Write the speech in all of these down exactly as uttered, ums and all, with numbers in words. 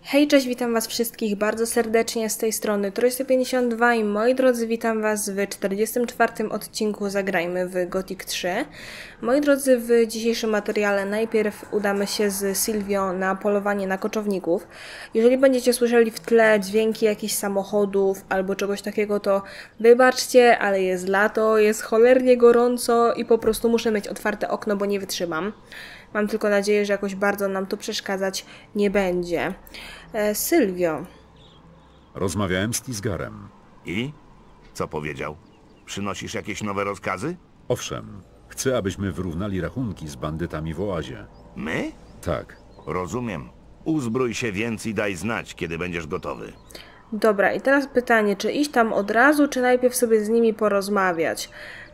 Hej, cześć, witam was wszystkich bardzo serdecznie z tej strony Troy pięćdziesiąt dwa i moi drodzy, witam was w czterdziestym czwartym odcinku Zagrajmy w Gothic trzy. Moi drodzy, w dzisiejszym materiale najpierw udamy się z Sylwią na polowanie na koczowników. Jeżeli będziecie słyszeli w tle dźwięki jakichś samochodów albo czegoś takiego, to wybaczcie, ale jest lato, jest cholernie gorąco i po prostu muszę mieć otwarte okno, bo nie wytrzymam. Mam tylko nadzieję, że jakoś bardzo nam to przeszkadzać nie będzie. E, Sylwio. Rozmawiałem z Tisgarem. I? Co powiedział? Przynosisz jakieś nowe rozkazy? Owszem, chcę, abyśmy wyrównali rachunki z bandytami w oazie. My? Tak. Rozumiem. Uzbrój się więc i daj znać, kiedy będziesz gotowy. Dobra, i teraz pytanie, czy iść tam od razu, czy najpierw sobie z nimi porozmawiać?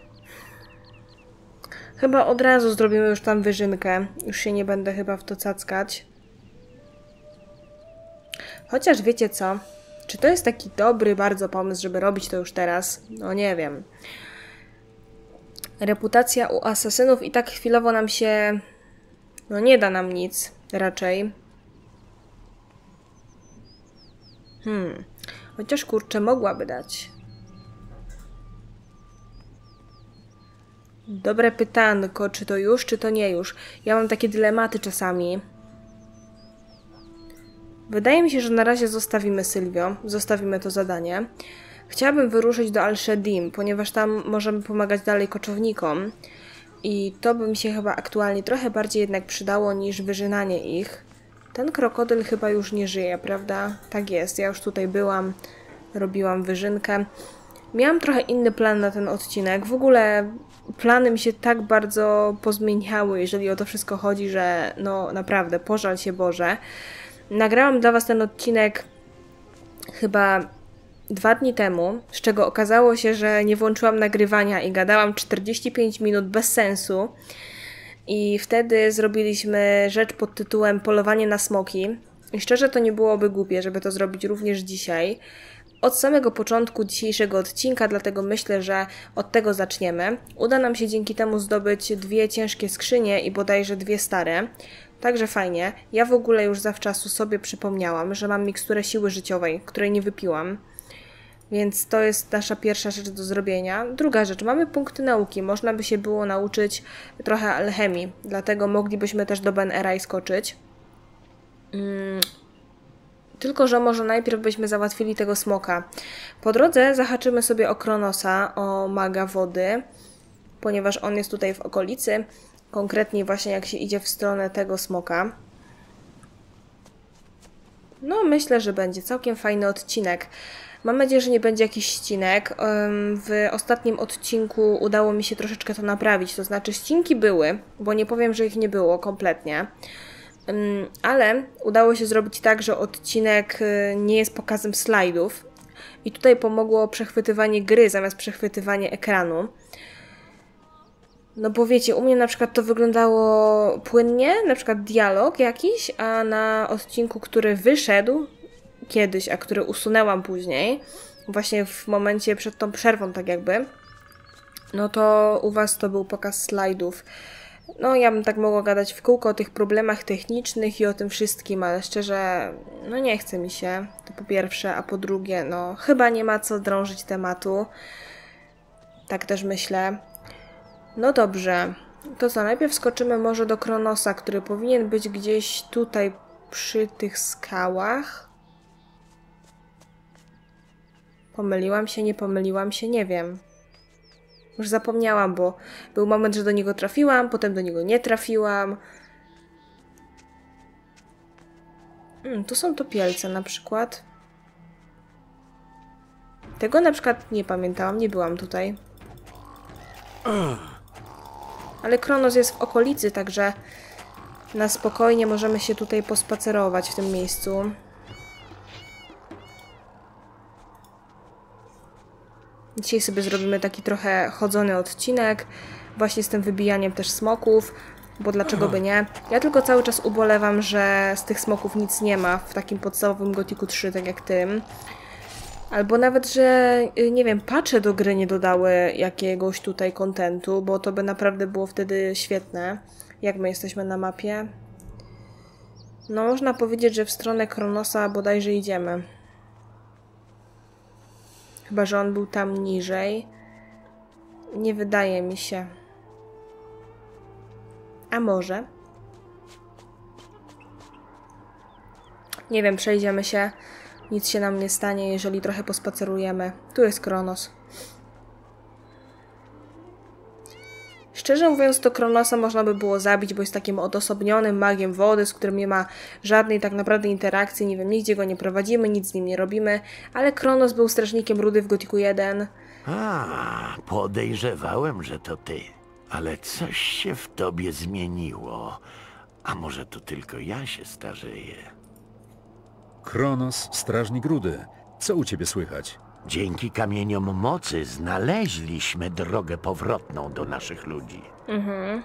Chyba od razu zrobimy już tam wyżynkę. Już się nie będę chyba w to cackać. Chociaż wiecie co? Czy to jest taki dobry bardzo pomysł, żeby robić to już teraz? No nie wiem. Reputacja u asasynów i tak chwilowo nam się... No nie da nam nic, raczej. Hmm. Chociaż kurczę, mogłaby dać. Dobre pytanko, czy to już, czy to nie już. Ja mam takie dylematy czasami. Wydaje mi się, że na razie zostawimy Sylwio. Zostawimy to zadanie. Chciałabym wyruszyć do Al-Shedim, ponieważ tam możemy pomagać dalej koczownikom. I to by mi się chyba aktualnie trochę bardziej jednak przydało niż wyżynanie ich. Ten krokodyl chyba już nie żyje, prawda? Tak jest, ja już tutaj byłam, robiłam wyżynkę. Miałam trochę inny plan na ten odcinek. W ogóle plany mi się tak bardzo pozmieniały, jeżeli o to wszystko chodzi, że no naprawdę, pożal się Boże. Nagrałam dla was ten odcinek chyba dwa dni temu, z czego okazało się, że nie włączyłam nagrywania i gadałam czterdzieści pięć minut bez sensu. I wtedy zrobiliśmy rzecz pod tytułem Polowanie na smoki. I szczerze to nie byłoby głupie, żeby to zrobić również dzisiaj. Od samego początku dzisiejszego odcinka, dlatego myślę, że od tego zaczniemy. Uda nam się dzięki temu zdobyć dwie ciężkie skrzynie i bodajże dwie stare. Także fajnie. Ja w ogóle już zawczasu sobie przypomniałam, że mam miksturę siły życiowej, której nie wypiłam. Więc to jest nasza pierwsza rzecz do zrobienia. Druga rzecz, mamy punkty nauki. Można by się było nauczyć trochę alchemii, dlatego moglibyśmy też do Ben Erai skoczyć. Hmm. Tylko że może najpierw byśmy załatwili tego smoka. Po drodze zahaczymy sobie o Kronosa, o maga wody, ponieważ on jest tutaj w okolicy. Konkretnie właśnie jak się idzie w stronę tego smoka. No myślę, że będzie całkiem fajny odcinek. Mam nadzieję, że nie będzie jakiś ścinek. W ostatnim odcinku udało mi się troszeczkę to naprawić. To znaczy ścinki były, bo nie powiem, że ich nie było kompletnie. Ale udało się zrobić tak, że odcinek nie jest pokazem slajdów. I tutaj pomogło przechwytywanie gry zamiast przechwytywanie ekranu. No bo wiecie, u mnie na przykład to wyglądało płynnie, na przykład dialog jakiś, a na odcinku, który wyszedł kiedyś, a który usunęłam później, właśnie w momencie przed tą przerwą tak jakby, no to u was to był pokaz slajdów. No ja bym tak mogła gadać w kółko o tych problemach technicznych i o tym wszystkim, ale szczerze, no nie chce mi się, to po pierwsze, a po drugie, no chyba nie ma co drążyć tematu. Tak też myślę. No dobrze, to co, najpierw skoczymy może do Kronosa, który powinien być gdzieś tutaj przy tych skałach. Pomyliłam się, nie pomyliłam się, nie wiem. Już zapomniałam, bo był moment, że do niego trafiłam, potem do niego nie trafiłam. Hmm, tu są topielce na przykład. Tego na przykład nie pamiętałam, nie byłam tutaj. Ale Kronos jest w okolicy, także na spokojnie możemy się tutaj pospacerować w tym miejscu. Dzisiaj sobie zrobimy taki trochę chodzony odcinek, właśnie z tym wybijaniem też smoków, bo dlaczego by nie? Ja tylko cały czas ubolewam, że z tych smoków nic nie ma w takim podstawowym Gothicu trzy, tak jak tym. Albo nawet, że nie wiem, patche do gry nie dodały jakiegoś tutaj kontentu, bo to by naprawdę było wtedy świetne. Jak my jesteśmy na mapie? No można powiedzieć, że w stronę Kronosa bodajże idziemy. Chyba że on był tam niżej. Nie wydaje mi się. A może? Nie wiem, przejdziemy się. Nic się nam nie stanie, jeżeli trochę pospacerujemy. Tu jest Kronos. Szczerze mówiąc, to Kronosa można by było zabić, bo jest takim odosobnionym magiem wody, z którym nie ma żadnej tak naprawdę interakcji. Nie wiem, nigdzie go nie prowadzimy, nic z nim nie robimy. Ale Kronos był strażnikiem rudy w Gothicu jeden. A, podejrzewałem, że to ty. Ale coś się w tobie zmieniło. A może to tylko ja się starzeję? Kronos, strażnik rudy. Co u ciebie słychać? Dzięki kamieniom mocy znaleźliśmy drogę powrotną do naszych ludzi. Mhm.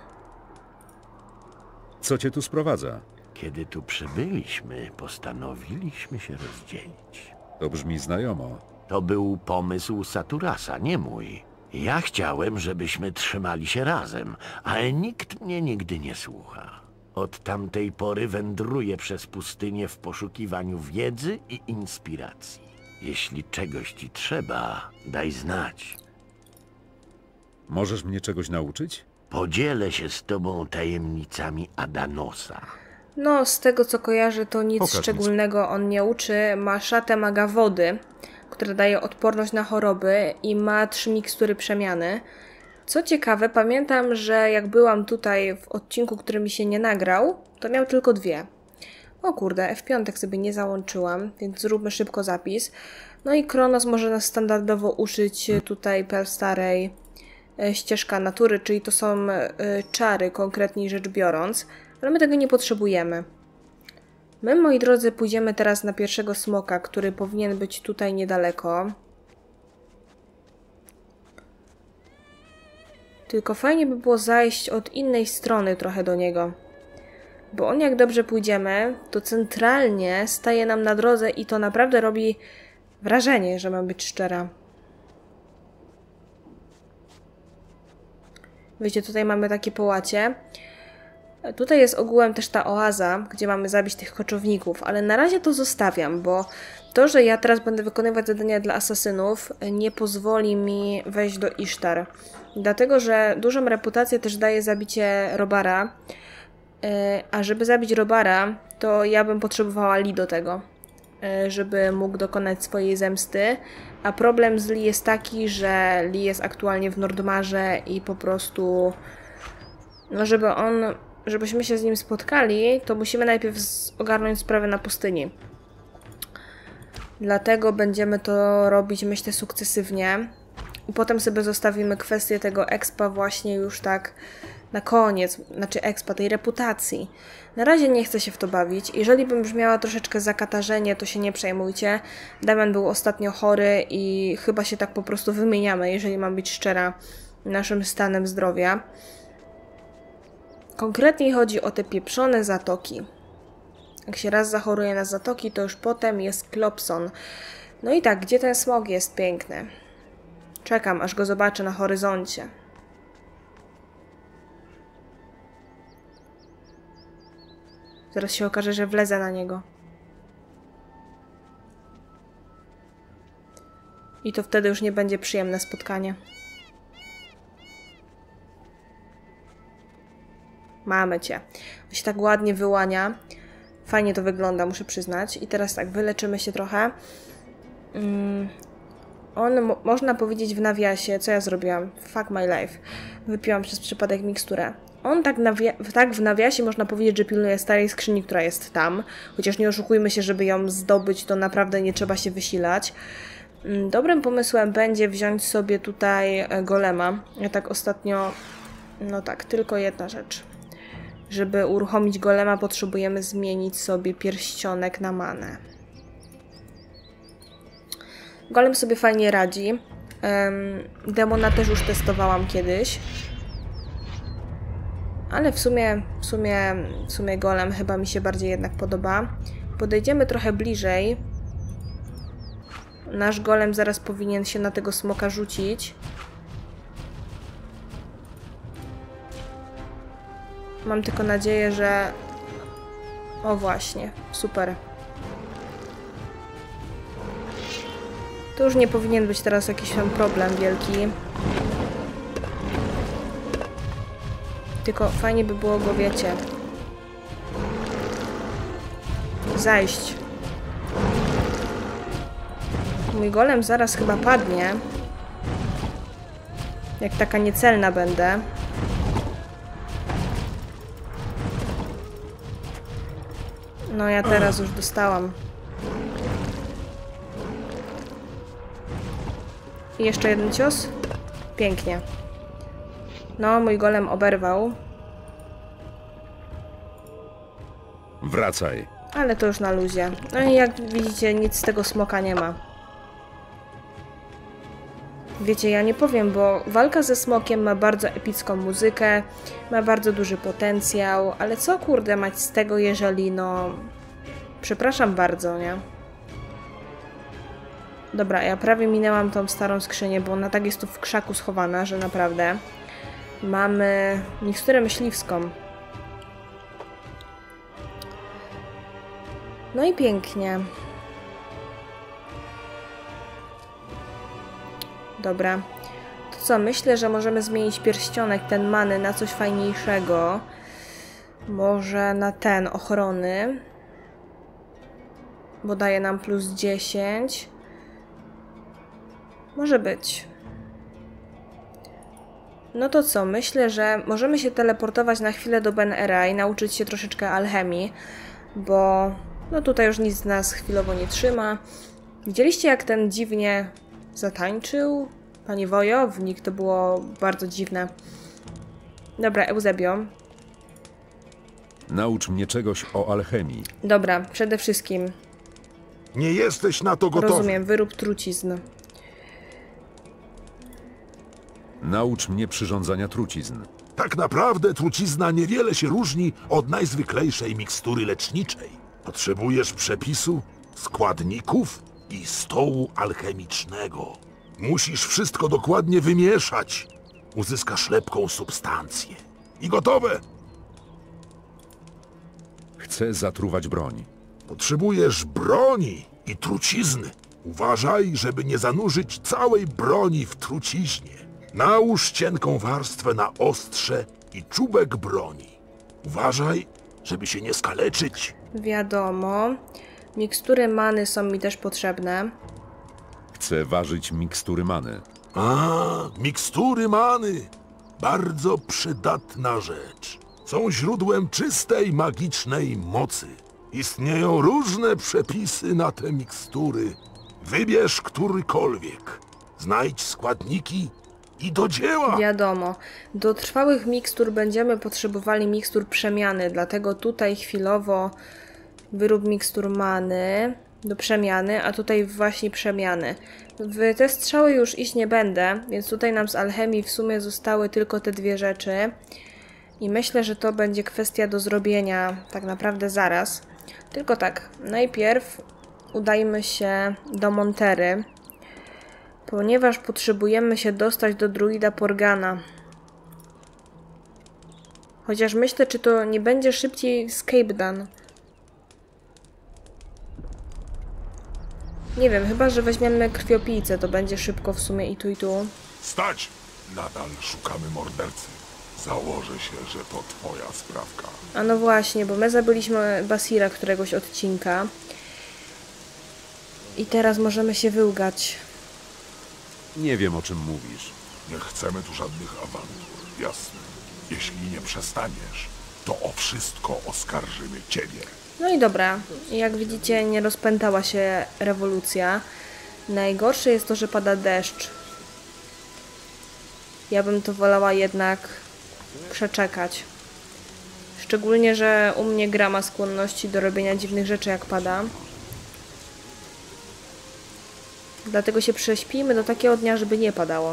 Co cię tu sprowadza? Kiedy tu przybyliśmy, postanowiliśmy się rozdzielić. To brzmi znajomo. To był pomysł Saturasa, nie mój. Ja chciałem, żebyśmy trzymali się razem, ale nikt mnie nigdy nie słucha. Od tamtej pory wędruję przez pustynię w poszukiwaniu wiedzy i inspiracji. Jeśli czegoś ci trzeba, daj znać. Możesz mnie czegoś nauczyć? Podzielę się z tobą tajemnicami Adanosa. No, z tego co kojarzę, to nic Pokaż mi. szczególnego on nie uczy. Ma szatę maga wody, która daje odporność na choroby i ma trzy mikstury przemiany. Co ciekawe, pamiętam, że jak byłam tutaj w odcinku, który mi się nie nagrał, to miał tylko dwie. O kurde, F pięć sobie nie załączyłam, więc zróbmy szybko zapis. No i Kronos może nas standardowo użyć tutaj per starej e, ścieżka natury, czyli to są e, czary, konkretniej rzecz biorąc, ale my tego nie potrzebujemy. My, moi drodzy, pójdziemy teraz na pierwszego smoka, który powinien być tutaj niedaleko. Tylko fajnie by było zajść od innej strony trochę do niego. Bo on, jak dobrze pójdziemy, to centralnie staje nam na drodze i to naprawdę robi wrażenie, że mam być szczera. Wiecie, tutaj mamy takie połacie. Tutaj jest ogółem też ta oaza, gdzie mamy zabić tych koczowników, ale na razie to zostawiam, bo to, że ja teraz będę wykonywać zadania dla asasynów, nie pozwoli mi wejść do Isztar. Dlatego, że dużą reputację też daje zabicie Robara, a żeby zabić Robara, to ja bym potrzebowała Lee do tego, żeby mógł dokonać swojej zemsty, a problem z Lee jest taki, że Lee jest aktualnie w Nordmarze i po prostu, no żeby on, żebyśmy się z nim spotkali, to musimy najpierw ogarnąć sprawę na pustyni. Dlatego będziemy to robić, myślę, sukcesywnie i potem sobie zostawimy kwestię tego expa właśnie już tak na koniec, znaczy expa, tej reputacji. Na razie nie chcę się w to bawić. Jeżeli bym już miała troszeczkę zakatarzenie, to się nie przejmujcie. Damian był ostatnio chory i chyba się tak po prostu wymieniamy, jeżeli mam być szczera, naszym stanem zdrowia. Konkretniej chodzi o te pieprzone zatoki. Jak się raz zachoruje na zatoki, to już potem jest klopson. No i tak, gdzie ten smog jest piękny? Czekam, aż go zobaczę na horyzoncie. Zaraz się okaże, że wlezę na niego. I to wtedy już nie będzie przyjemne spotkanie. Mamy cię. On się tak ładnie wyłania. Fajnie to wygląda, muszę przyznać. I teraz tak, wyleczymy się trochę. Mm. On, mo można powiedzieć w nawiasie, co ja zrobiłam? Fuck my life. Wypiłam przez przypadek miksturę. On tak, tak w nawiasie można powiedzieć, że pilnuje starej skrzyni, która jest tam. Chociaż nie oszukujmy się, żeby ją zdobyć, to naprawdę nie trzeba się wysilać. Dobrym pomysłem będzie wziąć sobie tutaj golema. Ja tak ostatnio... No tak, tylko jedna rzecz. Żeby uruchomić golema, potrzebujemy zmienić sobie pierścionek na manę. Golem sobie fajnie radzi. Um, demona też już testowałam kiedyś. Ale w sumie, w sumie, w sumie golem chyba mi się bardziej jednak podoba. Podejdziemy trochę bliżej. Nasz golem zaraz powinien się na tego smoka rzucić. Mam tylko nadzieję, że O właśnie, super. To już nie powinien być teraz jakiś tam problem wielki. Tylko fajnie by było go, wiecie, zajść. Mój golem zaraz chyba padnie. Jak taka niecelna będę. No ja teraz już dostałam. I jeszcze jeden cios. Pięknie. No, mój golem oberwał. Wracaj. Ale to już na luzie. No i jak widzicie, nic z tego smoka nie ma. Wiecie, ja nie powiem, bo walka ze smokiem ma bardzo epicką muzykę, ma bardzo duży potencjał, ale co kurde mać z tego, jeżeli no... Przepraszam bardzo, nie? Dobra, ja prawie minęłam tą starą skrzynię, bo ona tak jest tu w krzaku schowana, że naprawdę... Mamy miksturę myśliwską. No i pięknie. Dobra. To co, myślę, że możemy zmienić pierścionek, ten many, na coś fajniejszego. Może na ten, ochrony. Bo daje nam plus dziesięć. Może być. No to co, myślę, że możemy się teleportować na chwilę do Ben Era i nauczyć się troszeczkę alchemii, bo no tutaj już nic z nas chwilowo nie trzyma. Widzieliście, jak ten dziwnie zatańczył? Pani wojownik, to było bardzo dziwne. Dobra, Eusebio. Naucz mnie czegoś o alchemii. Dobra, przede wszystkim. Nie jesteś na to gotowy. Rozumiem, wyrób trucizn. Naucz mnie przyrządzania trucizn. Tak naprawdę trucizna niewiele się różni od najzwyklejszej mikstury leczniczej. Potrzebujesz przepisu, składników i stołu alchemicznego. Musisz wszystko dokładnie wymieszać. Uzyskasz lepką substancję. I gotowe! Chcę zatruwać broń. Potrzebujesz broni i trucizny. Uważaj, żeby nie zanurzyć całej broni w truciźnie. Nałóż cienką warstwę na ostrze i czubek broni. Uważaj, żeby się nie skaleczyć. Wiadomo. Mikstury many są mi też potrzebne. Chcę ważyć mikstury many. A, mikstury many. Bardzo przydatna rzecz. Są źródłem czystej, magicznej mocy. Istnieją różne przepisy na te mikstury. Wybierz którykolwiek. Znajdź składniki i do dzieła! Wiadomo. Do trwałych mikstur będziemy potrzebowali mikstur przemiany, dlatego tutaj chwilowo wyrób mikstur many do przemiany, a tutaj właśnie przemiany. W te strzały już iść nie będę, więc tutaj nam z alchemii w sumie zostały tylko te dwie rzeczy. I myślę, że to będzie kwestia do zrobienia tak naprawdę zaraz. Tylko tak, najpierw udajmy się do Montery, ponieważ potrzebujemy się dostać do druida Porgana. Chociaż myślę, czy to nie będzie szybciej Scape Dan. Nie wiem, chyba że weźmiemy krwiopijcę, to będzie szybko w sumie i tu i tu. Stać! Nadal szukamy mordercy. Założę się, że to twoja sprawka. A no właśnie, bo my zabyliśmy Basira któregoś odcinka. I teraz możemy się wyłgać. Nie wiem, o czym mówisz. Nie chcemy tu żadnych awantur, jasne. Jeśli nie przestaniesz, to o wszystko oskarżymy ciebie. No i dobra, jak widzicie, nie rozpętała się rewolucja. Najgorsze jest to, że pada deszcz. Ja bym to wolała jednak przeczekać. Szczególnie, że u mnie gra ma skłonności do robienia dziwnych rzeczy, jak pada. Dlatego się prześpijmy do takiego dnia, żeby nie padało.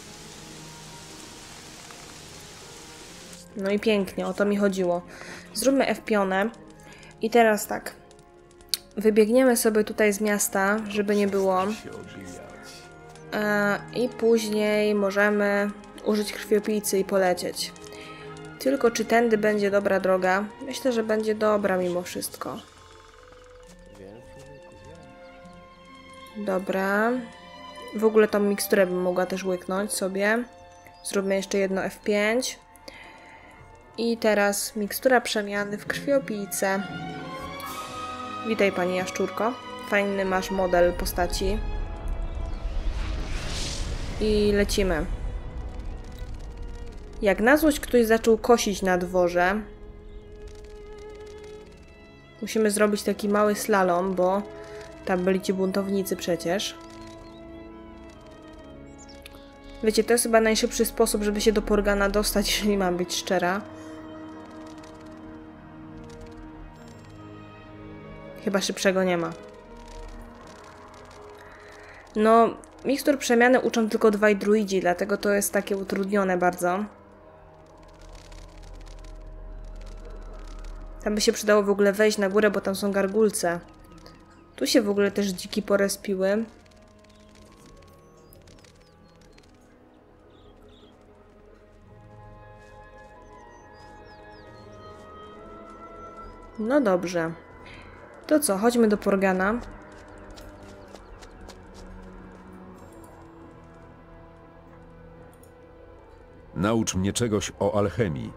No i pięknie, o to mi chodziło. Zróbmy F-pionę. I teraz tak. Wybiegniemy sobie tutaj z miasta, żeby nie było. E, I później możemy użyć krwiopijcy i polecieć. Tylko czy tędy będzie dobra droga? Myślę, że będzie dobra mimo wszystko. Dobra. W ogóle tą miksturę bym mogła też łyknąć sobie. Zróbmy jeszcze jedno F pięć. I teraz mikstura przemiany w krwiopijcę. Witaj, pani jaszczurko. Fajny masz model postaci. I lecimy. Jak na złość ktoś zaczął kosić na dworze. Musimy zrobić taki mały slalom, bo tam byli ci buntownicy przecież. Wiecie, to jest chyba najszybszy sposób, żeby się do Porgana dostać, jeżeli mam być szczera. Chyba szybszego nie ma. No, mikstur przemiany uczą tylko dwaj druidzi, dlatego to jest takie utrudnione bardzo. Tam by się przydało w ogóle wejść na górę, bo tam są gargulce. Tu się w ogóle też dziki porespiły. No dobrze. To co, chodźmy do Porgana. Naucz mnie czegoś o alchemii.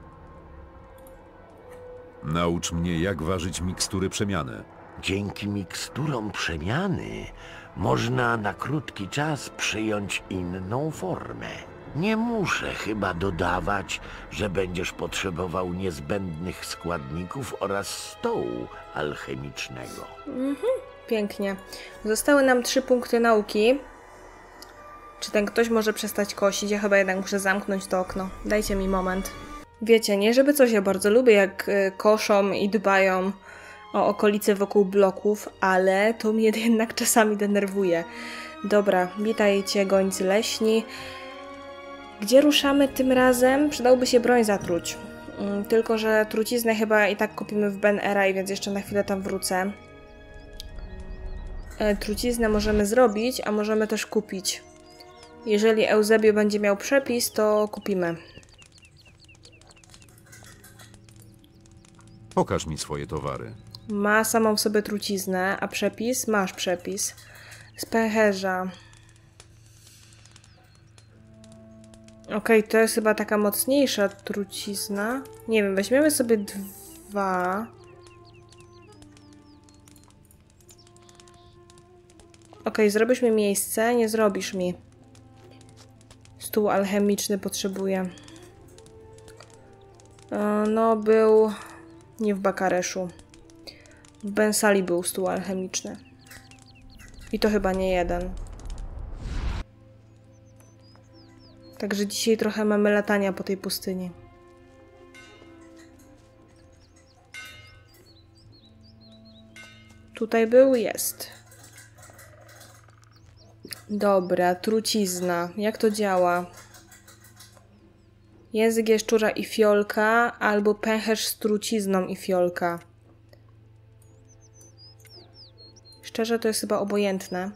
Naucz mnie, jak ważyć mikstury przemiany. Dzięki miksturom przemiany można na krótki czas przyjąć inną formę. Nie muszę chyba dodawać, że będziesz potrzebował niezbędnych składników oraz stołu alchemicznego. Mhm, pięknie. Zostały nam trzy punkty nauki. Czy ten ktoś może przestać kosić? Ja chyba jednak muszę zamknąć to okno. Dajcie mi moment. Wiecie, nie żeby coś, ja bardzo lubię, jak y, koszą i dbają o okolice wokół bloków, ale to mnie jednak czasami denerwuje. Dobra, witajcie gońcy leśni. Gdzie ruszamy tym razem? Przydałoby się broń zatruć. Mm, tylko że truciznę chyba i tak kupimy w Ben Era, więc jeszcze na chwilę tam wrócę. E, truciznę możemy zrobić, a możemy też kupić. Jeżeli Eusebio będzie miał przepis, to kupimy. Pokaż mi swoje towary. Ma samą w sobie truciznę, a przepis? Masz przepis. Z pęcherza. Okej, okay, to jest chyba taka mocniejsza trucizna. Nie wiem, weźmiemy sobie dwa. Okej, okay, zrobisz mi miejsce? Nie zrobisz mi. Stół alchemiczny potrzebuję. No, był... Nie w Bakareszu. W Bensali był stół alchemiczny. I to chyba nie jeden. Także dzisiaj trochę mamy latania po tej pustyni. Tutaj był? Jest. Dobra, trucizna. Jak to działa? Język jaszczura i fiolka, albo pęcherz z trucizną i fiolka. Szczerze, to jest chyba obojętne.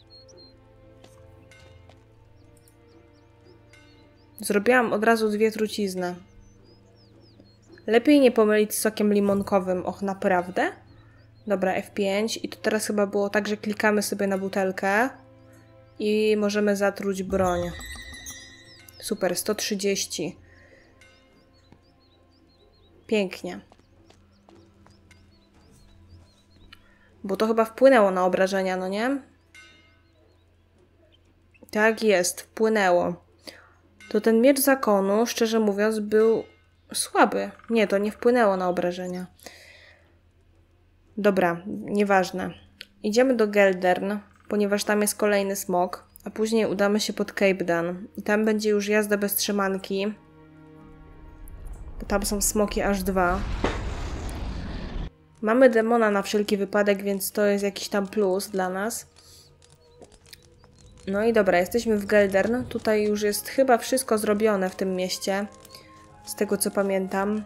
Zrobiłam od razu dwie trucizny. Lepiej nie pomylić z sokiem limonkowym. Och, naprawdę? Dobra, F pięć. I to teraz chyba było tak, że klikamy sobie na butelkę i możemy zatruć broń. Super, sto trzydzieści. Pięknie. Bo to chyba wpłynęło na obrażenia, no nie? Tak jest, wpłynęło. To ten miecz zakonu, szczerze mówiąc, był słaby. Nie, to nie wpłynęło na obrażenia. Dobra, nieważne. Idziemy do Geldern, ponieważ tam jest kolejny smok, a później udamy się pod Cape Dan. I tam będzie już jazda bez trzymanki. Bo tam są smoki aż dwa. Mamy demona na wszelki wypadek, więc to jest jakiś tam plus dla nas. No i dobra, jesteśmy w Geldern. Tutaj już jest chyba wszystko zrobione w tym mieście. Z tego co pamiętam.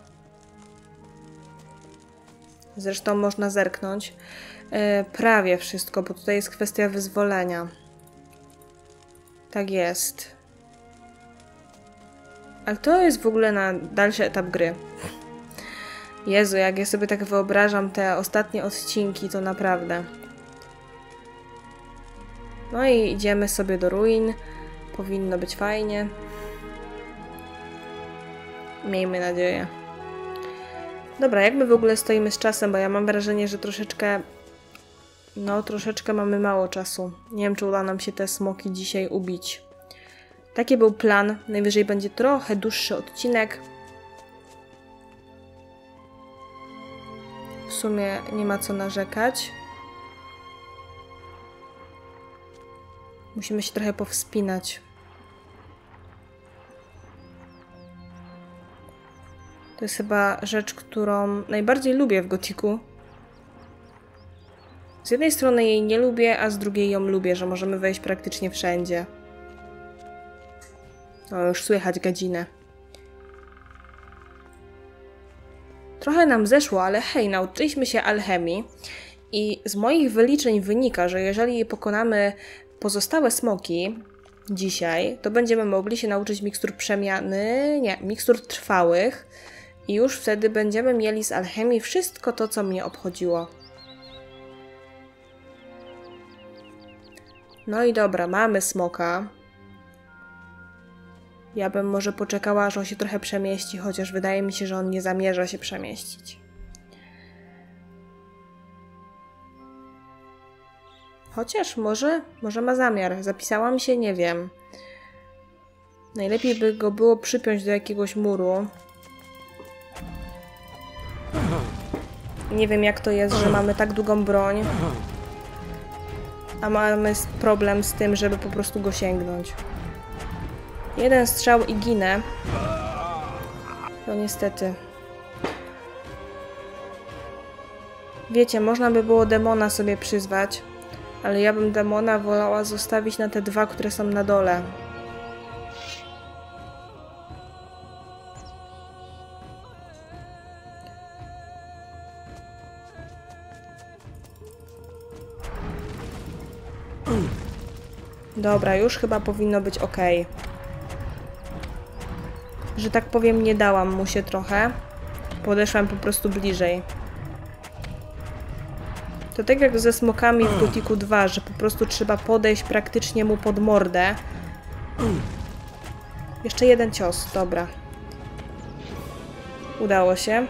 Zresztą można zerknąć. Yy, prawie wszystko, bo tutaj jest kwestia wyzwolenia. Tak jest. Ale to jest w ogóle na dalszy etap gry. Jezu, jak ja sobie tak wyobrażam te ostatnie odcinki, to naprawdę. No i idziemy sobie do ruin. Powinno być fajnie. Miejmy nadzieję. Dobra, jak my w ogóle stoimy z czasem, bo ja mam wrażenie, że troszeczkę... No, troszeczkę mamy mało czasu. Nie wiem, czy uda nam się te smoki dzisiaj ubić. Taki był plan. Najwyżej będzie trochę dłuższy odcinek. W sumie nie ma co narzekać. Musimy się trochę powspinać. To jest chyba rzecz, którą najbardziej lubię w Gothicu. Z jednej strony jej nie lubię, a z drugiej ją lubię, że możemy wejść praktycznie wszędzie. O, już słychać gadzinę. Trochę nam zeszło, ale hej, nauczyliśmy się alchemii i z moich wyliczeń wynika, że jeżeli pokonamy pozostałe smoki dzisiaj, to będziemy mogli się nauczyć mikstur przemiany, nie, mikstur trwałych i już wtedy będziemy mieli z alchemii wszystko to, co mnie obchodziło. No i dobra, mamy smoka. Ja bym może poczekała, aż on się trochę przemieści, chociaż wydaje mi się, że on nie zamierza się przemieścić. Chociaż może, może ma zamiar. Zapisałam się, nie wiem. Najlepiej by go było przypiąć do jakiegoś muru. Nie wiem, jak to jest, że mamy tak długą broń, a mamy problem z tym, żeby po prostu go sięgnąć. Jeden strzał i ginę. No niestety. Wiecie, można by było demona sobie przyzwać, ale ja bym demona wolała zostawić na te dwa, które są na dole. Dobra, już chyba powinno być ok. Że tak powiem, nie dałam mu się trochę. Podeszłam po prostu bliżej. To tak jak ze smokami w Gothicu dwa, że po prostu trzeba podejść praktycznie mu pod mordę. Jeszcze jeden cios, dobra. Udało się.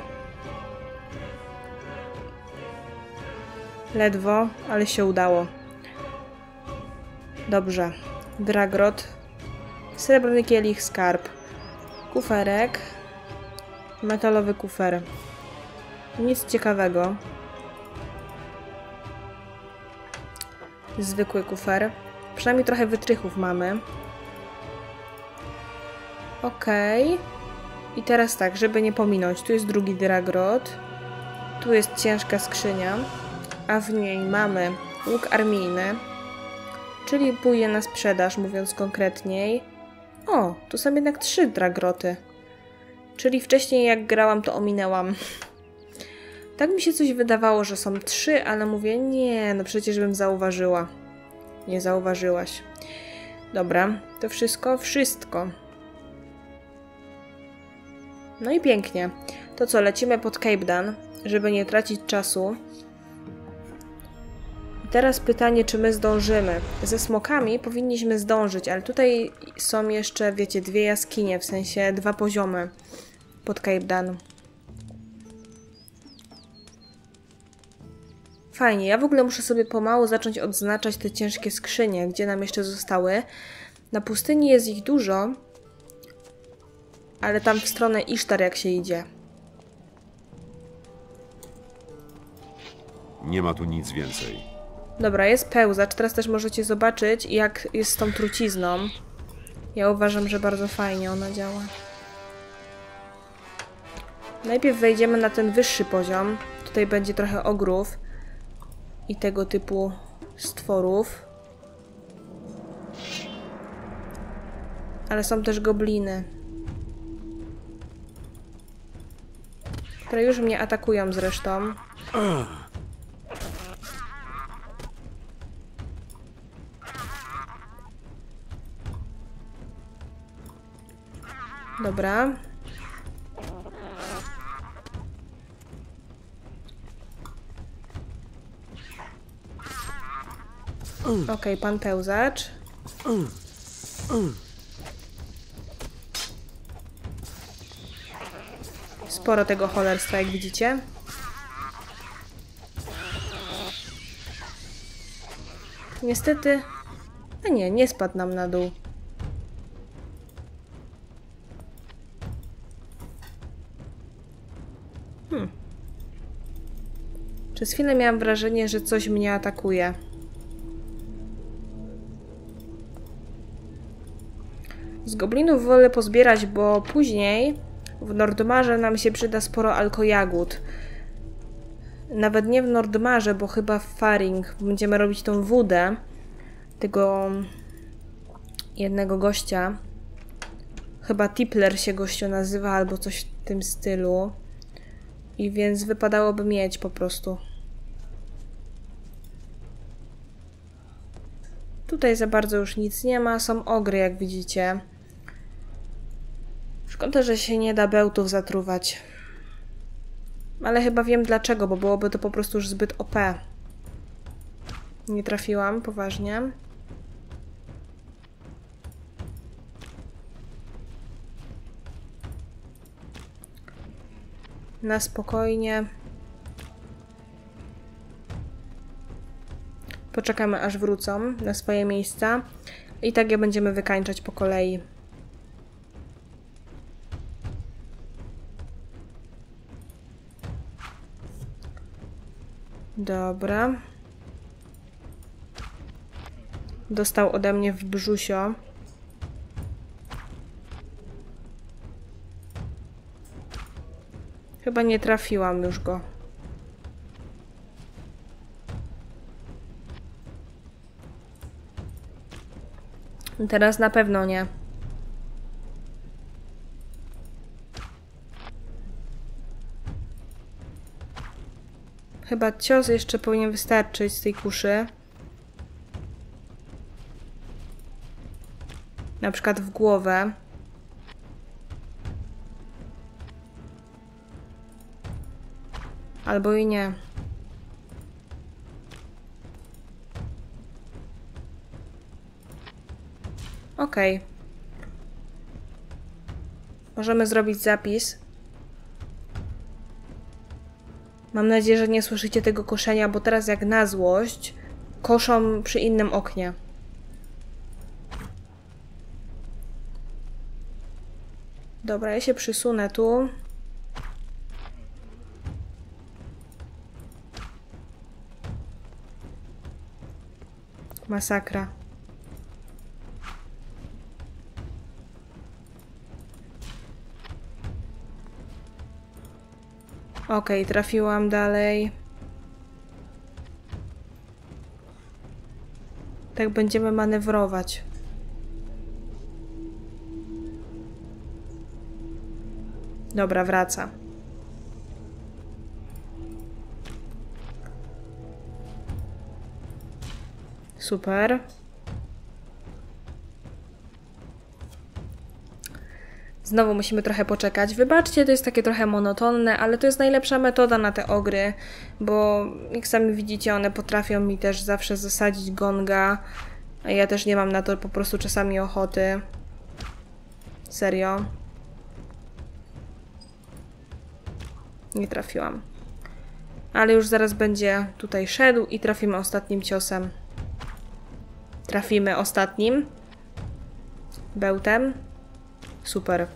Ledwo, ale się udało. Dobrze. Dragrot. Srebrny kielich, skarb. Kuferek. Metalowy kufer. Nic ciekawego. Zwykły kufer. Przynajmniej trochę wytrychów mamy. Okej. Okay. I teraz tak, żeby nie pominąć. Tu jest drugi dragrot. Tu jest ciężka skrzynia. A w niej mamy łuk armijny. Czyli pójdzie na sprzedaż, mówiąc konkretniej. O, tu są jednak trzy dragroty. Czyli wcześniej jak grałam, to ominęłam. Tak mi się coś wydawało, że są trzy, ale mówię, nie, no przecież bym zauważyła. Nie zauważyłaś. Dobra, to wszystko? Wszystko. No i pięknie. To co, lecimy pod Cape Dan, żeby nie tracić czasu. I teraz pytanie, czy my zdążymy. Ze smokami powinniśmy zdążyć, ale tutaj są jeszcze, wiecie, dwie jaskinie, w sensie dwa poziomy pod Cape Dan. Fajnie, ja w ogóle muszę sobie pomału zacząć odznaczać te ciężkie skrzynie, gdzie nam jeszcze zostały. Na pustyni jest ich dużo, ale tam w stronę Isztar jak się idzie. Nie ma tu nic więcej. Dobra, jest pełzacz. Teraz też możecie zobaczyć, jak jest z tą trucizną. Ja uważam, że bardzo fajnie ona działa. Najpierw wejdziemy na ten wyższy poziom. Tutaj będzie trochę ogrów i tego typu stworów. Ale są też gobliny, które już mnie atakują zresztą. Dobra. Okej, okay, pan pełzacz. Sporo tego cholerstwa, jak widzicie. Niestety... A nie, nie spadł nam na dół. Hmm. Przez chwilę miałam wrażenie, że coś mnie atakuje. Z goblinów wolę pozbierać, bo później w Nordmarze nam się przyda sporo alkojagód. Nawet nie w Nordmarze, bo chyba w Faring będziemy robić tą wódę tego jednego gościa. Chyba Tipler się gościu nazywa, albo coś w tym stylu. I więc wypadałoby mieć po prostu. Tutaj za bardzo już nic nie ma. Są ogry, jak widzicie. Szkoda, że się nie da bełtów zatruwać. Ale chyba wiem dlaczego, bo byłoby to po prostu już zbyt O P. Nie trafiłam, poważnie. Na spokojnie. Poczekamy, aż wrócą na swoje miejsca. I tak je będziemy wykańczać po kolei. Dobra. Dostał ode mnie w brzusio. Chyba nie trafiłam już go. Teraz na pewno nie. Chyba cios jeszcze powinien wystarczyć z tej kuszy. Na przykład w głowę. Albo i nie. Okej. Okay. Możemy zrobić zapis. Mam nadzieję, że nie słyszycie tego koszenia, bo teraz jak na złość koszą przy innym oknie. Dobra, ja się przysunę tu. Masakra. Okej, okay, trafiłam dalej. Tak będziemy manewrować. Dobra, wraca. Super. Znowu musimy trochę poczekać. Wybaczcie, to jest takie trochę monotonne, ale to jest najlepsza metoda na te ogry, bo jak sami widzicie, one potrafią mi też zawsze zasadzić gonga, a ja też nie mam na to po prostu czasami ochoty. Serio. Nie trafiłam. Ale już zaraz będzie tutaj szedł i trafimy ostatnim ciosem. Trafimy ostatnim bełtem. Super.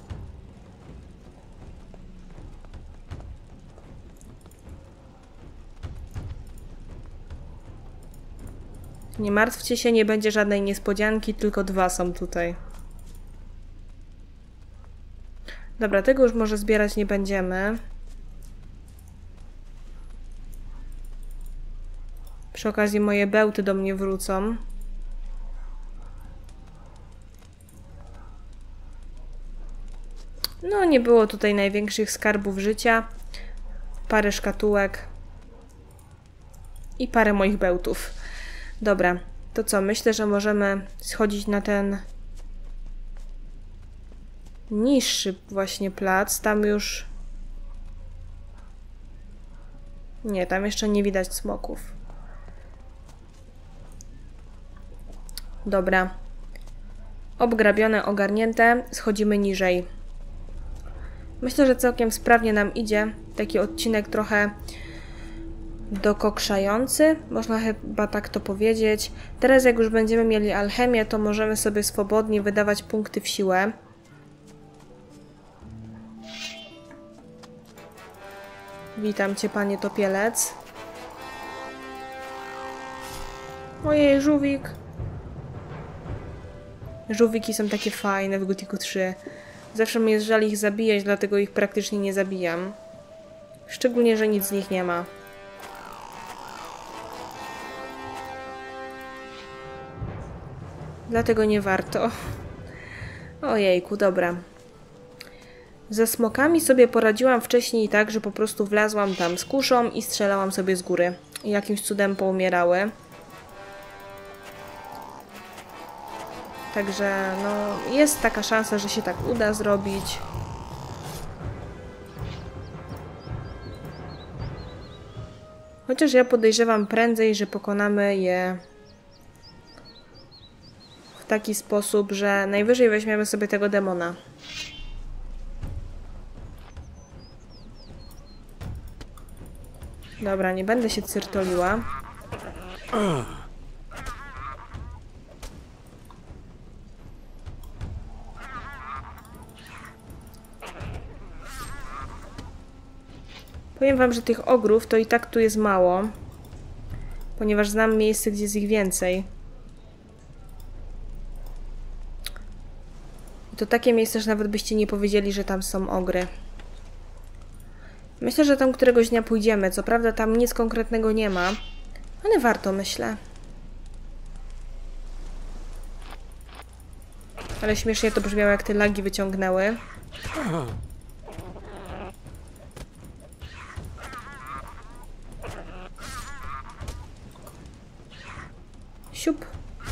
Nie martwcie się, nie będzie żadnej niespodzianki, tylko dwa są tutaj. Dobra, tego już może zbierać nie będziemy. Przy okazji moje bełty do mnie wrócą. No, nie było tutaj największych skarbów życia. Parę szkatułek. I parę moich bełtów. Dobra, to co? Myślę, że możemy schodzić na ten... niższy właśnie plac. Tam już... Nie, tam jeszcze nie widać smoków. Dobra. Obgrabione, ogarnięte. Schodzimy niżej. Myślę, że całkiem sprawnie nam idzie. Taki odcinek trochę dokokrzający. Można chyba tak to powiedzieć. Teraz jak już będziemy mieli alchemię, to możemy sobie swobodnie wydawać punkty w siłę. Witam cię, panie topielec. Ojej, żółwik. Żółwiki są takie fajne w Gothicu trzy. Zawsze mi jest żal ich zabijać, dlatego ich praktycznie nie zabijam. Szczególnie, że nic z nich nie ma. Dlatego nie warto. Ojejku, dobra. Ze smokami sobie poradziłam wcześniej tak, że po prostu wlazłam tam z kuszą i strzelałam sobie z góry. I jakimś cudem poumierały. Także no, jest taka szansa, że się tak uda zrobić. Chociaż ja podejrzewam prędzej, że pokonamy je w taki sposób, że najwyżej weźmiemy sobie tego demona. Dobra, nie będę się cyrtoliła. Powiem wam, że tych ogrów to i tak tu jest mało, ponieważ znam miejsce, gdzie jest ich więcej. I to takie miejsce, że nawet byście nie powiedzieli, że tam są ogry. Myślę, że tam któregoś dnia pójdziemy. Co prawda tam nic konkretnego nie ma, ale warto, myślę. Ale śmiesznie to brzmiało, jak te lagi wyciągnęły. Siup.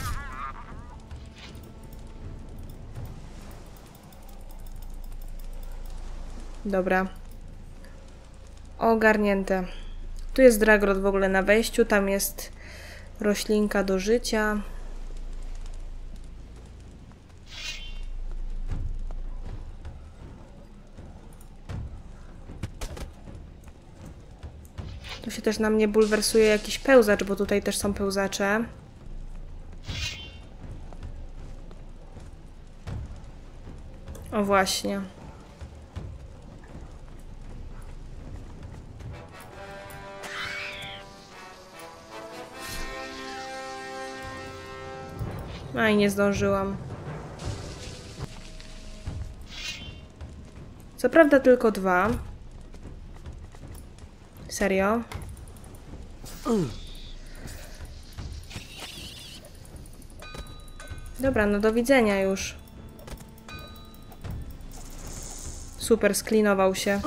Dobra. Ogarnięte. Tu jest Dragrod w ogóle na wejściu. Tam jest roślinka do życia. Tu się też na mnie bulwersuje jakiś pełzacz, bo tutaj też są pełzacze. O właśnie. Aj, nie zdążyłam. Co prawda tylko dwa. Serio? Dobra, no do widzenia już. Super, sklinował się.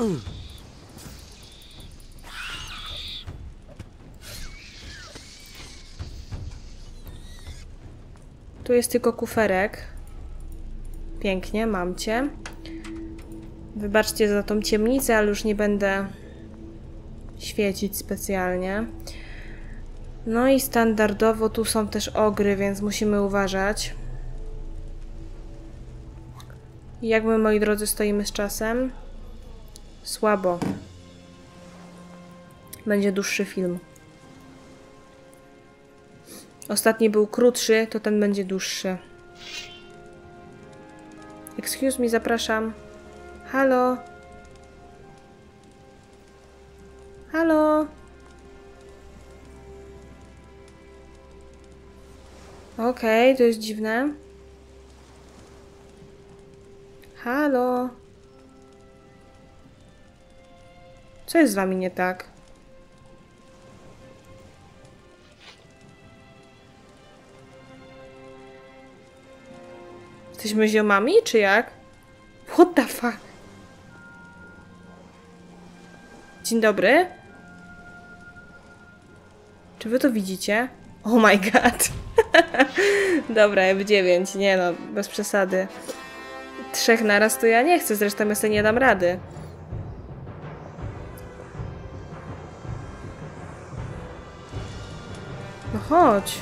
Tu jest tylko kuferek. Pięknie, mam cię. Wybaczcie za tą ciemnicę, ale już nie będę świecić specjalnie. No i standardowo tu są też ogry, więc musimy uważać. Jak my, moi drodzy, stoimy z czasem? Słabo. Będzie dłuższy film. Ostatni był krótszy, to ten będzie dłuższy. Excuse me, zapraszam. Halo? Halo? Okej, okay, to jest dziwne. Halo? Co jest z wami nie tak? Jesteśmy ziomami, czy jak? What the fuck? Dzień dobry. Czy wy to widzicie? Oh my god. Dobra, F dziewięć. Nie no, bez przesady. trzech naraz to ja nie chcę, zresztą ja sobie nie dam rady. No chodź.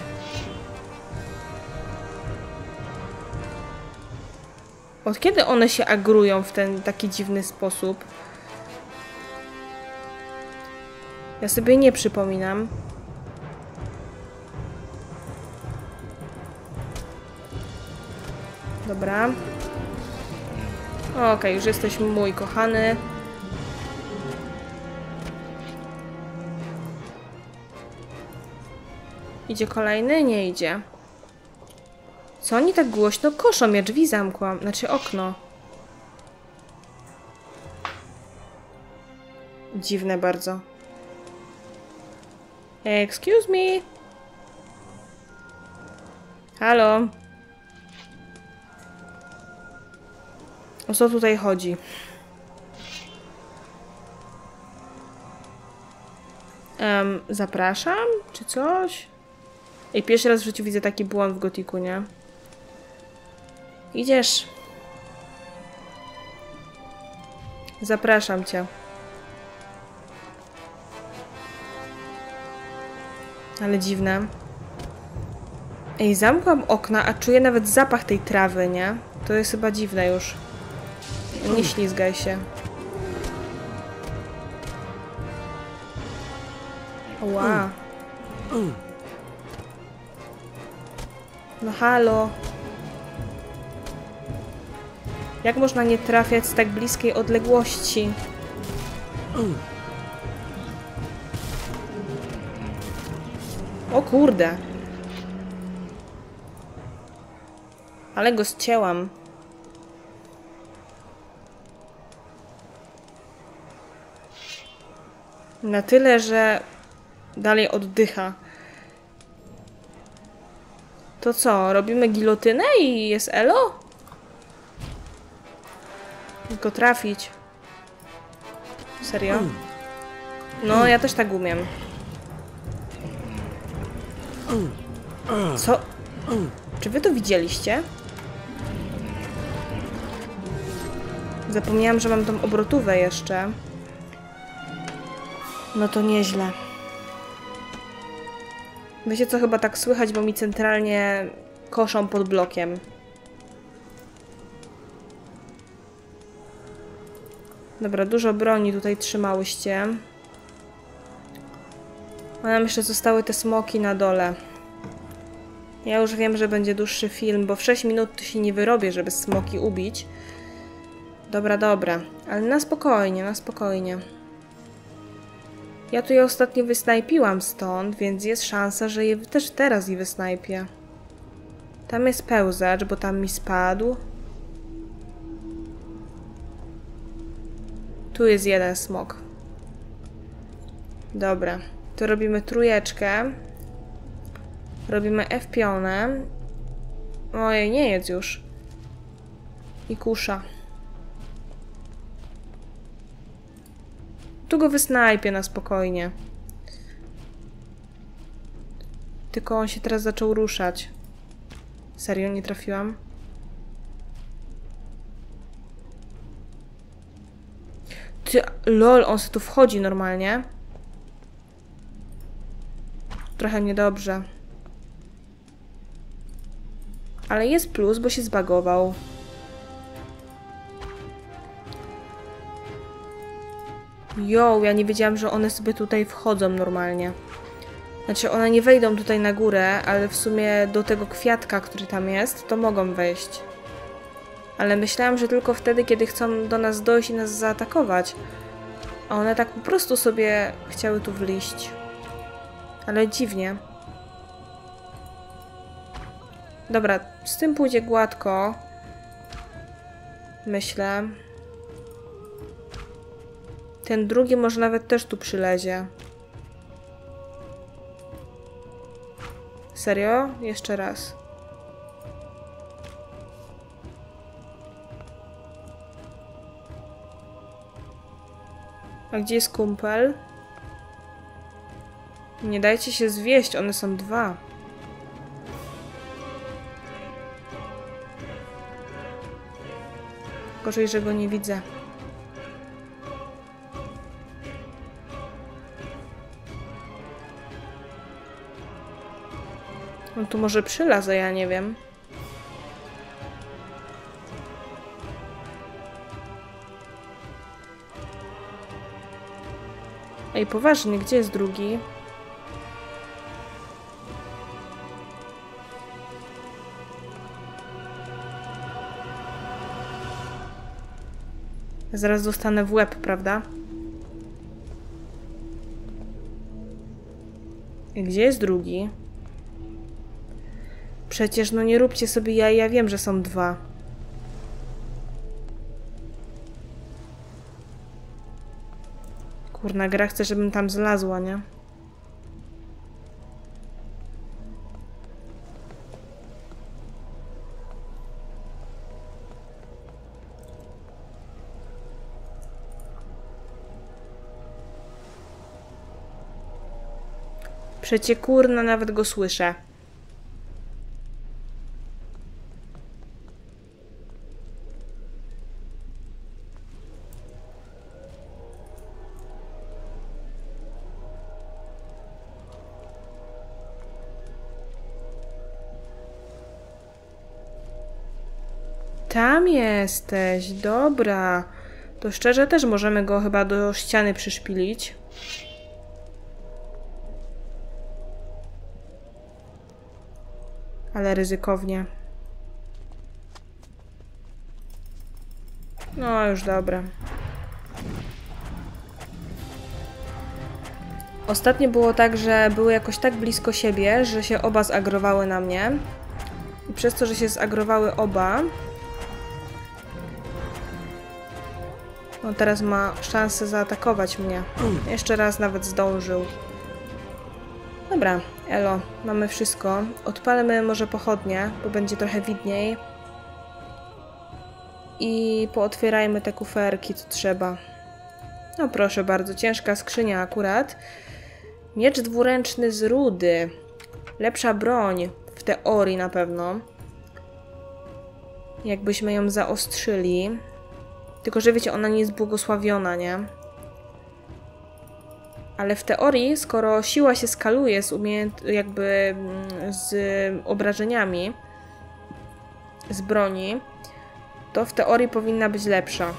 Od kiedy one się agrują w ten taki dziwny sposób? Ja sobie nie przypominam. Dobra. Okej, okay, już jesteś mój kochany. Idzie kolejny? Nie idzie. Co oni tak głośno koszą? Ja drzwi zamkłam. Znaczy okno. Dziwne bardzo. Excuse me. Halo. O co tutaj chodzi? Um, zapraszam? Czy coś? Ej, pierwszy raz w życiu widzę taki błąd w Gotiku, nie? Idziesz. Zapraszam cię. Ale dziwne. Ej, zamkłam okna, a czuję nawet zapach tej trawy, nie? To jest chyba dziwne już. Nie ślizgaj się. Ła. No halo. Jak można nie trafiać z tak bliskiej odległości? O kurde. Ale go ścięłam. Na tyle, że dalej oddycha. To co? Robimy gilotynę i jest elo? Tylko trafić. Serio? No, ja też tak umiem. Co? Czy wy to widzieliście? Zapomniałam, że mam tą obrotówę jeszcze. No to nieźle. Wiecie co, chyba tak słychać, bo mi centralnie koszą pod blokiem. Dobra, dużo broni tutaj trzymałyście. A nam jeszcze zostały te smoki na dole. Ja już wiem, że będzie dłuższy film, bo w sześć minut to się nie wyrobię, żeby smoki ubić. Dobra, dobra. Ale na spokojnie, na spokojnie. Ja tu je ostatnio wysnajpiłam stąd, więc jest szansa, że je też teraz je wysnajpię. Tam jest pełzacz, bo tam mi spadł. Tu jest jeden smok. Dobra. Tu robimy trójeczkę. Robimy F-pionę. Ojej, nie jedz już. I kusza. Tu go wysnajpię na spokojnie. Tylko on się teraz zaczął ruszać. Serio, nie trafiłam? Ty, lol, on sobie tu wchodzi normalnie. Trochę niedobrze. Ale jest plus, bo się zbagował. Jo, ja nie wiedziałam, że one sobie tutaj wchodzą normalnie. Znaczy, one nie wejdą tutaj na górę, ale w sumie do tego kwiatka, który tam jest, to mogą wejść. Ale myślałam, że tylko wtedy, kiedy chcą do nas dojść i nas zaatakować. A one tak po prostu sobie chciały tu wliść. Ale dziwnie. Dobra, z tym pójdzie gładko. Myślę. Ten drugi może nawet też tu przylezie. Serio? Jeszcze raz. A gdzie jest kumpel? Nie dajcie się zwieść, one są dwa. przeskoczyć, że go nie widzę. On tu może przylazł, ja nie wiem. Ej, poważnie, gdzie jest drugi? Zaraz dostanę w łeb, prawda? I gdzie jest drugi? Przecież no nie róbcie sobie jaj, ja wiem, że są dwa. Kurna, gra chce, żebym tam zlazła, nie? Przecie kurna, nawet go słyszę. Tam jesteś, dobra. To szczerze też możemy go chyba do ściany przyszpilić. Ale ryzykownie. No już dobra. Ostatnio było tak, że były jakoś tak blisko siebie, że się oba zagrowały na mnie. I przez to, że się zagrowały oba, no teraz ma szansę zaatakować mnie. Jeszcze raz nawet zdążył. Dobra, elo, mamy wszystko. Odpalmy może pochodnie, bo będzie trochę widniej. I pootwierajmy te kuferki, co trzeba. No proszę bardzo, ciężka skrzynia akurat. Miecz dwuręczny z rudy. Lepsza broń, w teorii na pewno. Jakbyśmy ją zaostrzyli. Tylko, że wiecie, ona nie jest błogosławiona, nie? Ale w teorii, skoro siła się skaluje z umiejęt... jakby z obrażeniami z broni, to w teorii powinna być lepsza.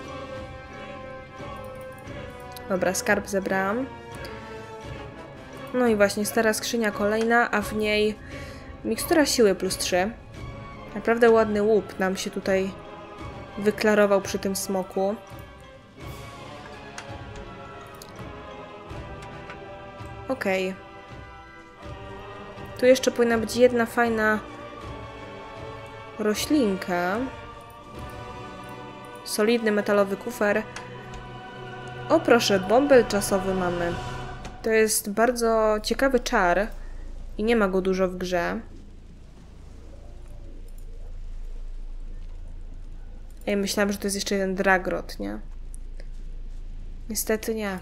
Dobra, skarb zebrałam. No i właśnie, stara skrzynia kolejna, a w niej mikstura siły plus trzy. Naprawdę ładny łup nam się tutaj wyklarował przy tym smoku. Okej. Okay. Tu jeszcze powinna być jedna fajna roślinka. Solidny metalowy kufer. O proszę, bąbel czasowy mamy. To jest bardzo ciekawy czar i nie ma go dużo w grze. Ej, myślałam, że to jest jeszcze jeden dragrot, nie? Niestety nie.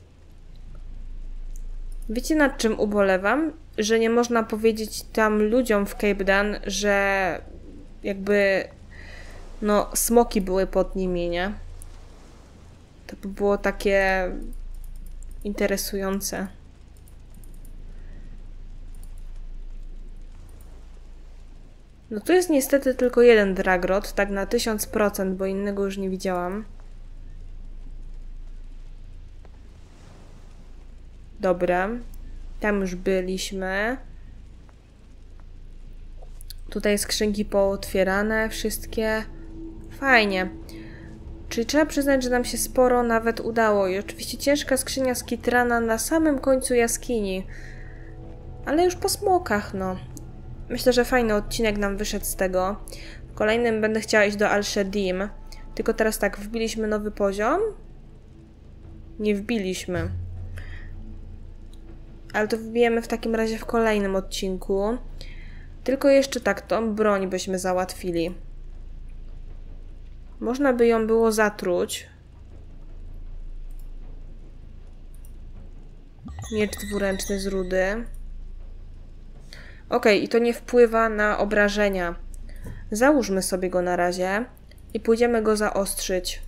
Wiecie, nad czym ubolewam? Że nie można powiedzieć tam ludziom w Cape Dan, że jakby no smoki były pod nimi, nie? To by było takie interesujące. No tu jest niestety tylko jeden dragrot, tak na tysiąc procent, bo innego już nie widziałam. Dobra, tam już byliśmy. Tutaj skrzynki pootwierane, wszystkie. Fajnie. Czyli trzeba przyznać, że nam się sporo nawet udało. I oczywiście ciężka skrzynia z Kitrana na samym końcu jaskini. Ale już po smokach, no. Myślę, że fajny odcinek nam wyszedł z tego. W kolejnym będę chciała iść do Al-Shedim. Tylko teraz tak, wbiliśmy nowy poziom? Nie wbiliśmy. Ale to wbijemy w takim razie w kolejnym odcinku. Tylko jeszcze tak, tą broń byśmy załatwili. Można by ją było zatruć. Miecz dwuręczny z rudy. Ok, i to nie wpływa na obrażenia. Załóżmy sobie go na razie. i pójdziemy go zaostrzyć.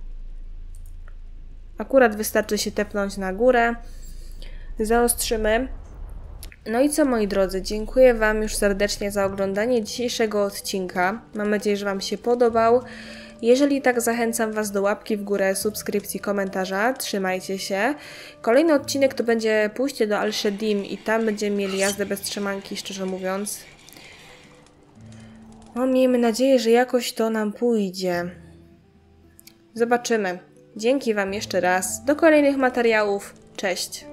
Akurat wystarczy się tepnąć na górę. Zaostrzymy. No i co, moi drodzy, dziękuję Wam już serdecznie za oglądanie dzisiejszego odcinka. Mam nadzieję, że Wam się podobał. Jeżeli tak, zachęcam Was do łapki w górę, subskrypcji, komentarza. Trzymajcie się. Kolejny odcinek to będzie pójście do Al Shedim i tam będziemy mieli jazdę bez trzymanki, szczerze mówiąc. No, miejmy nadzieję, że jakoś to nam pójdzie. Zobaczymy. Dzięki Wam jeszcze raz. Do kolejnych materiałów. Cześć!